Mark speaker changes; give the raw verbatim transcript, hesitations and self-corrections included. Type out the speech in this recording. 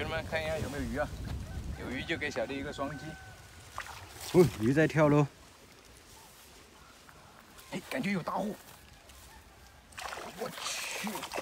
Speaker 1: 兄弟们看一下有没有鱼啊？有鱼就给小弟一个双击。
Speaker 2: 哦，鱼在跳喽！
Speaker 1: 哎，感觉有大货！我去！